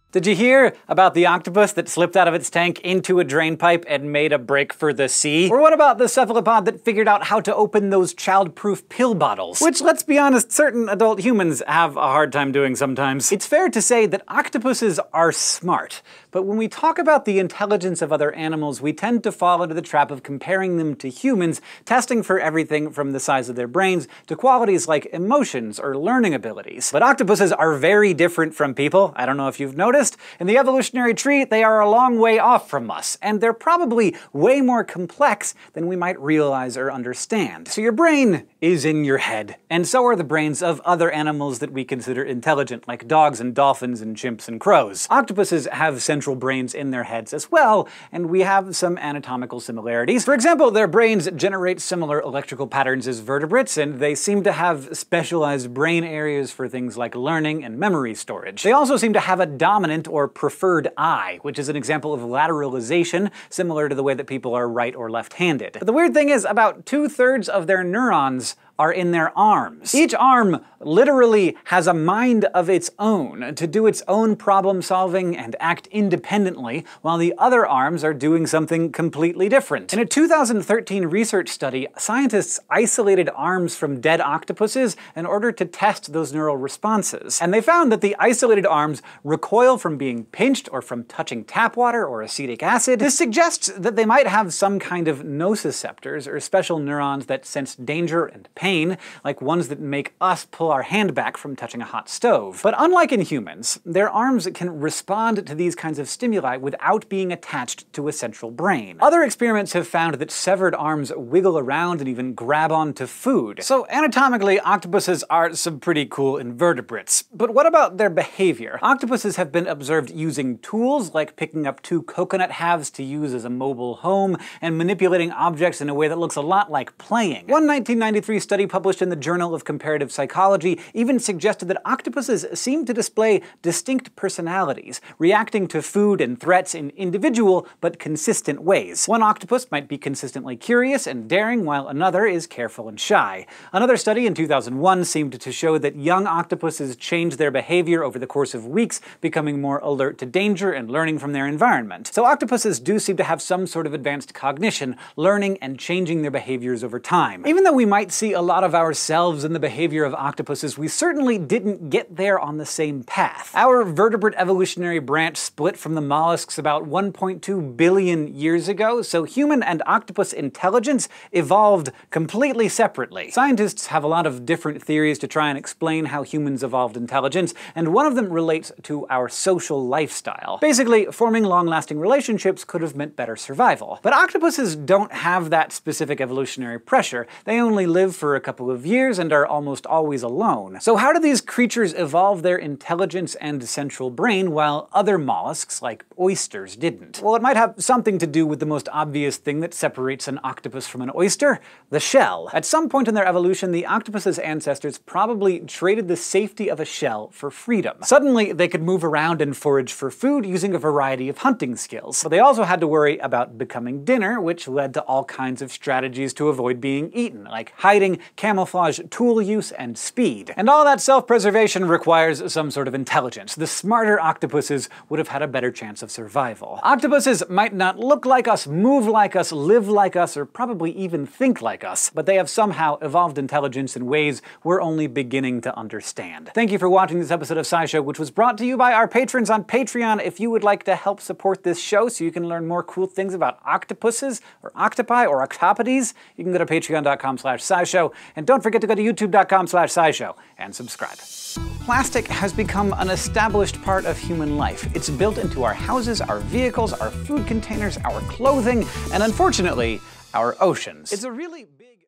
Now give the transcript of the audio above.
Did you hear about the octopus that slipped out of its tank into a drain pipe and made a break for the sea? Or what about the cephalopod that figured out how to open those child-proof pill bottles? Which, let's be honest, certain adult humans have a hard time doing sometimes. It's fair to say that octopuses are smart, but when we talk about the intelligence of other animals, we tend to fall into the trap of comparing them to humans, testing for everything from the size of their brains to qualities like emotions or learning abilities. But octopuses are very different from people. I don't know if you've noticed. In the evolutionary tree, they are a long way off from us, and they're probably way more complex than we might realize or understand. So your brain is in your head, and so are the brains of other animals that we consider intelligent, like dogs and dolphins and chimps and crows. Octopuses have central brains in their heads as well, and we have some anatomical similarities. For example, their brains generate similar electrical patterns as vertebrates, and they seem to have specialized brain areas for things like learning and memory storage. They also seem to have a dominant or preferred eye, which is an example of lateralization, similar to the way that people are right or left-handed. But the weird thing is, about 2/3 of their neurons are in their arms. Each arm literally has a mind of its own to do its own problem solving and act independently, while the other arms are doing something completely different. In a 2013 research study, scientists isolated arms from dead octopuses in order to test those neural responses. And they found that the isolated arms recoil from being pinched or from touching tap water or acetic acid. This suggests that they might have some kind of nociceptors, or special neurons that sense danger and pain, like ones that make us pull our hand back from touching a hot stove. But unlike in humans, their arms can respond to these kinds of stimuli without being attached to a central brain. Other experiments have found that severed arms wiggle around and even grab onto food. So anatomically, octopuses are some pretty cool invertebrates. But what about their behavior? Octopuses have been observed using tools, like picking up 2 coconut halves to use as a mobile home, and manipulating objects in a way that looks a lot like playing. One 1993 study published in the Journal of Comparative Psychology even suggested that octopuses seem to display distinct personalities, reacting to food and threats in individual but consistent ways. One octopus might be consistently curious and daring, while another is careful and shy. Another study in 2001 seemed to show that young octopuses change their behavior over the course of weeks, becoming more alert to danger and learning from their environment. So octopuses do seem to have some sort of advanced cognition, learning and changing their behaviors over time. Even though we might see a lot of ourselves in the behavior of octopuses, we certainly didn't get there on the same path. Our vertebrate evolutionary branch split from the mollusks about 1.2 billion years ago, so human and octopus intelligence evolved completely separately. Scientists have a lot of different theories to try and explain how humans evolved intelligence, and one of them relates to our social lifestyle. Basically, forming long-lasting relationships could have meant better survival. But octopuses don't have that specific evolutionary pressure. They only live for a couple of years and are almost always alone. So how do these creatures evolve their intelligence and central brain while other mollusks, like oysters, didn't? Well, it might have something to do with the most obvious thing that separates an octopus from an oyster: the shell. At some point in their evolution, the octopus's ancestors probably traded the safety of a shell for freedom. Suddenly, they could move around and forage for food using a variety of hunting skills. But they also had to worry about becoming dinner, which led to all kinds of strategies to avoid being eaten, like hiding, camouflage, tool use, and speed. And all that self-preservation requires some sort of intelligence. The smarter octopuses would have had a better chance of survival. Octopuses might not look like us, move like us, live like us, or probably even think like us, but they have somehow evolved intelligence in ways we're only beginning to understand. Thank you for watching this episode of SciShow, which was brought to you by our patrons on Patreon. If you would like to help support this show so you can learn more cool things about octopuses, or octopi, or octopodes, you can go to patreon.com/scishow, and don't forget to go to youtube.com/scishow and subscribe. Plastic has become an established part of human life. It's built into our houses, our vehicles, our food containers, our clothing, and unfortunately, our oceans. It's a really big